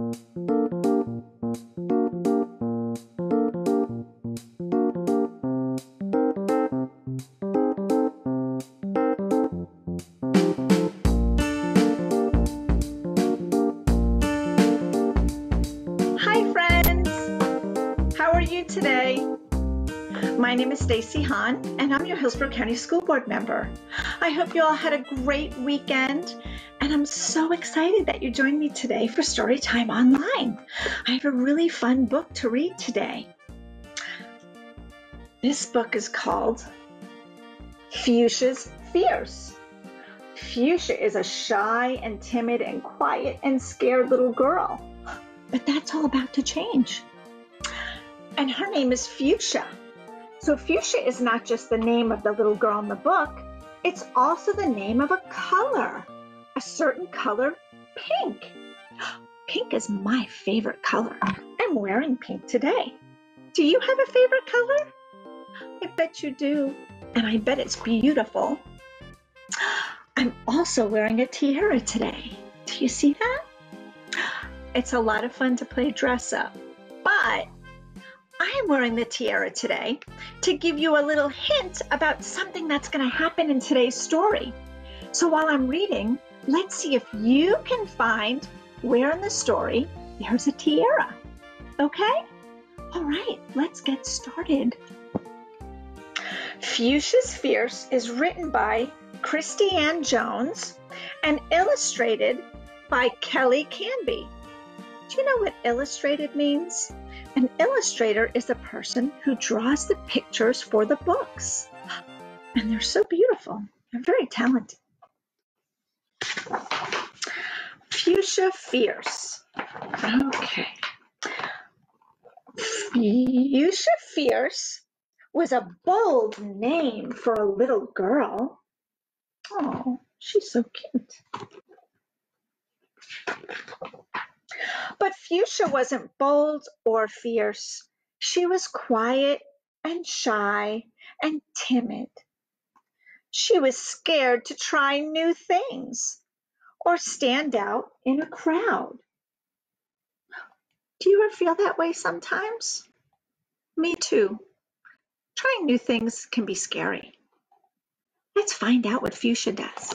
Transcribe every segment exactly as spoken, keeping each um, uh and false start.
Hi friends, how are you today? My name is Stacy Hahn and I'm your Hillsborough County School Board member. I hope you all had a great weekend and I'm so excited that you joined me today for Storytime Online. I have a really fun book to read today. This book is called Fuchsia's Fears. Fuchsia is a shy and timid and quiet and scared little girl. But that's all about to change. And her name is Fuchsia. So Fuchsia is not just the name of the little girl in the book, it's also the name of a color, a certain color, pink. Pink is my favorite color. I'm wearing pink today. Do you have a favorite color? I bet you do, and I bet it's beautiful. I'm also wearing a tiara today. Do you see that? It's a lot of fun to play dress up, but I am wearing the tiara today to give you a little hint about something that's going to happen in today's story. So while I'm reading, let's see if you can find where in the story there's a tiara. Okay? All right, let's get started. Fuchsia's Fears is written by Christy Ann Jones and illustrated by Kelly Canby. Do you know what illustrated means? An illustrator is a person who draws the pictures for the books. And they're so beautiful. They're very talented. Fuchsia Fears. Okay. Fuchsia Fears was a bold name for a little girl. Oh, she's so cute. But Fuchsia wasn't bold or fierce. She was quiet and shy and timid. She was scared to try new things or stand out in a crowd. Do you ever feel that way sometimes? Me too. Trying new things can be scary. Let's find out what Fuchsia does.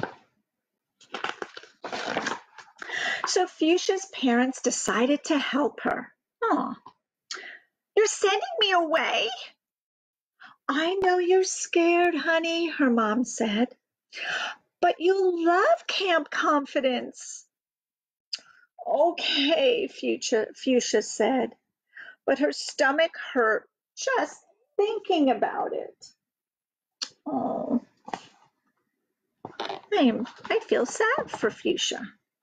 So Fuchsia's parents decided to help her. Oh, you're sending me away? I know you're scared, honey, her mom said, but you love Camp Confidence. Okay, Fuchsia, Fuchsia said, but her stomach hurt just thinking about it. Oh, I am, I feel sad for Fuchsia.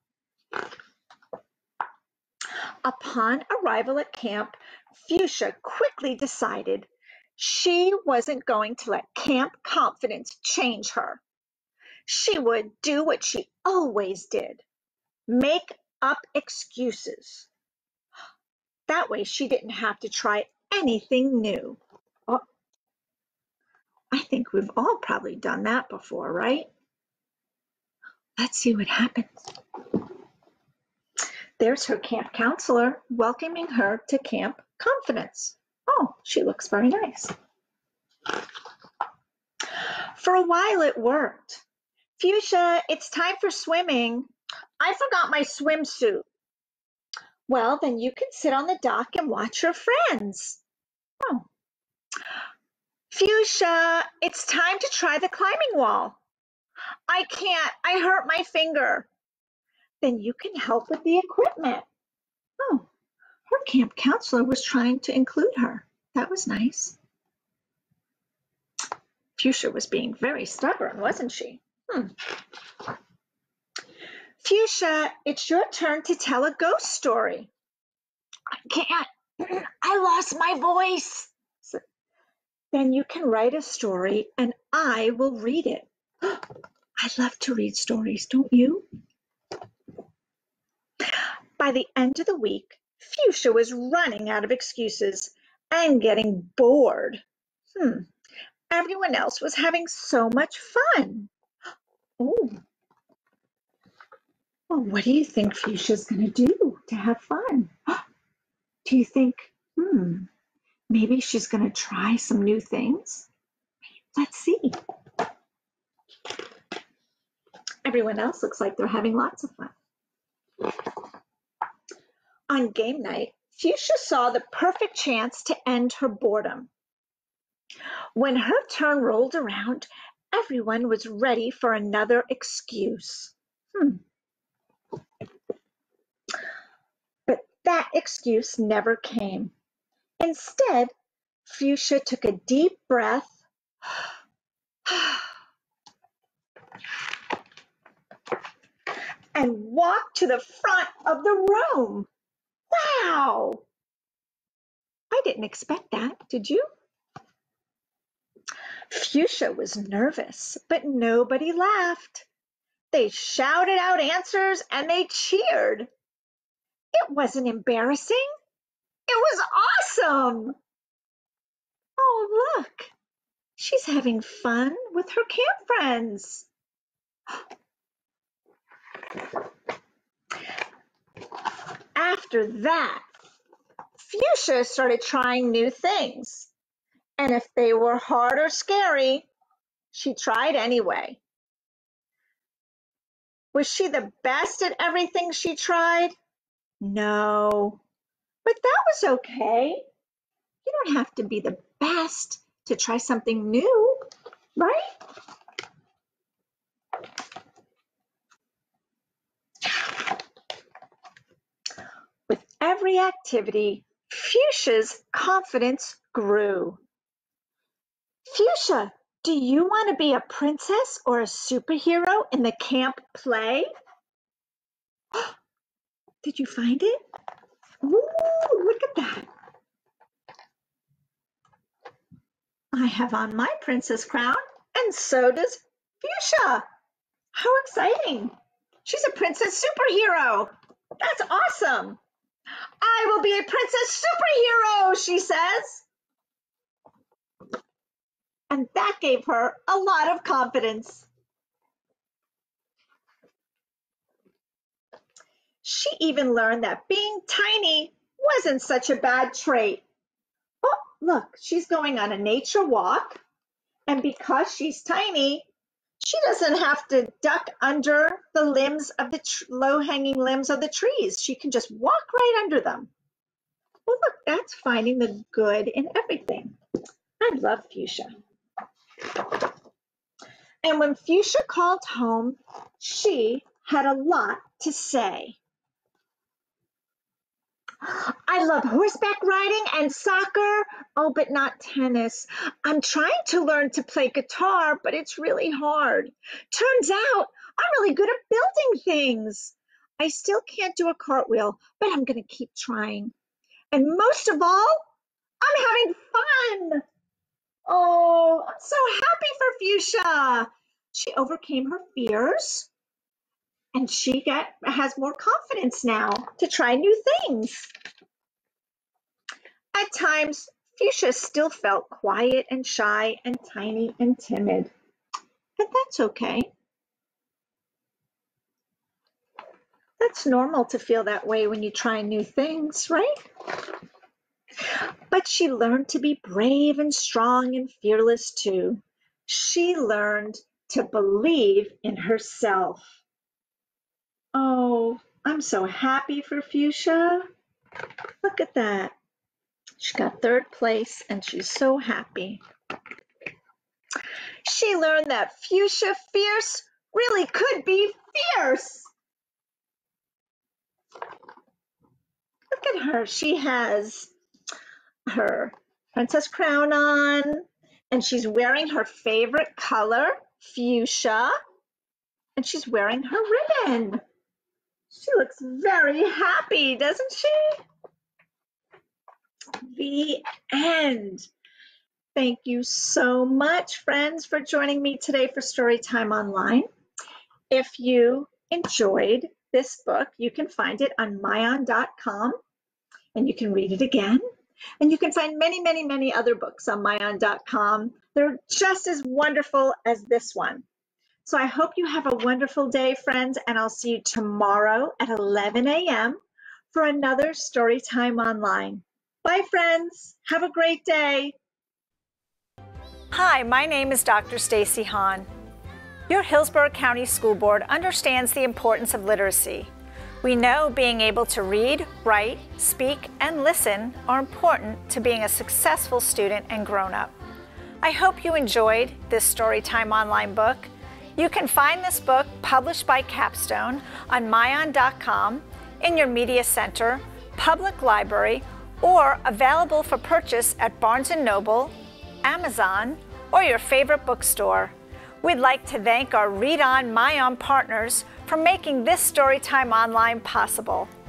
Upon arrival at camp, Fuchsia quickly decided she wasn't going to let Camp Confidence change her. She would do what she always did, make up excuses. That way she didn't have to try anything new. Oh, I think we've all probably done that before, right? Let's see what happens. There's her camp counselor welcoming her to Camp Confidence. Oh, she looks very nice. For a while it worked. Fuchsia, it's time for swimming. I forgot my swimsuit. Well, then you can sit on the dock and watch your friends. Oh. Fuchsia, it's time to try the climbing wall. I can't, I hurt my finger. Then you can help with the equipment. Oh, her camp counselor was trying to include her. That was nice. Fuchsia was being very stubborn, wasn't she? Hmm. Fuchsia, it's your turn to tell a ghost story. I can't. I lost my voice. Then you can write a story and I will read it. I love to read stories, don't you? By the end of the week, Fuchsia was running out of excuses and getting bored. Hmm. Everyone else was having so much fun. Oh. Well, what do you think Fuchsia's going to do to have fun. Do you think, hmm, maybe she's going to try some new things? Let's see. Everyone else looks like they're having lots of fun. On game night, Fuchsia saw the perfect chance to end her boredom. When her turn rolled around, everyone was ready for another excuse. Hmm. But that excuse never came. Instead, Fuchsia took a deep breath and walked to the front of the room. Wow! I didn't expect that, did you? Fuchsia was nervous, but nobody laughed. They shouted out answers and they cheered. It wasn't embarrassing. It was awesome. Oh, look. She's having fun with her camp friends. After that, Fuchsia started trying new things. And if they were hard or scary, she tried anyway. Was she the best at everything she tried? No, but that was okay. You don't have to be the best to try something new, right? With every activity, Fuchsia's confidence grew. Fuchsia, do you want to be a princess or a superhero in the camp play? Did you find it? Ooh, look at that. I have on my princess crown, and so does Fuchsia. How exciting. She's a princess superhero. That's awesome. I will be a princess superhero, she says. And that gave her a lot of confidence. She even learned that being tiny wasn't such a bad trait. Oh, look, she's going on a nature walk. And because she's tiny, she doesn't have to duck under the limbs of the low-hanging limbs of the trees. She can just walk right under them. Well, look, that's finding the good in everything. I love Fuchsia. And when Fuchsia called home, she had a lot to say. I love horseback riding and soccer. Oh, but not tennis. I'm trying to learn to play guitar, but it's really hard. Turns out I'm really good at building things. I still can't do a cartwheel, but I'm going to keep trying. And most of all, I'm having fun. Oh, I'm so happy for Fuchsia. She overcame her fears, and she got, has more confidence now to try new things. At times, Fuchsia still felt quiet and shy and tiny and timid. But that's okay. That's normal to feel that way when you try new things, right? But she learned to be brave and strong and fearless too. She learned to believe in herself. Oh, I'm so happy for Fuchsia. Look at that. She got third place and she's so happy. She learned that Fuchsia Fierce really could be fierce. Look at her. She has her princess crown on, and she's wearing her favorite color, fuchsia, and she's wearing her ribbon. She looks very happy, doesn't she? The end. Thank you so much, friends, for joining me today for Storytime Online. If you enjoyed this book, you can find it on Mayan dot com, and you can read it again. And you can find many, many, many other books on Mayan dot com. They're just as wonderful as this one. So I hope you have a wonderful day, friends, and I'll see you tomorrow at eleven a m for another Storytime Online. Bye, friends. Have a great day. Hi, my name is Doctor Stacy Hahn. Your Hillsborough County School Board understands the importance of literacy. We know being able to read, write, speak, and listen are important to being a successful student and grown-up. I hope you enjoyed this Storytime Online book. You can find this book published by Capstone on Myon dot com, in your media center, public library, or available for purchase at Barnes and Noble, Amazon, or your favorite bookstore. We'd like to thank our Read On Myon partners for making this Storytime Online possible.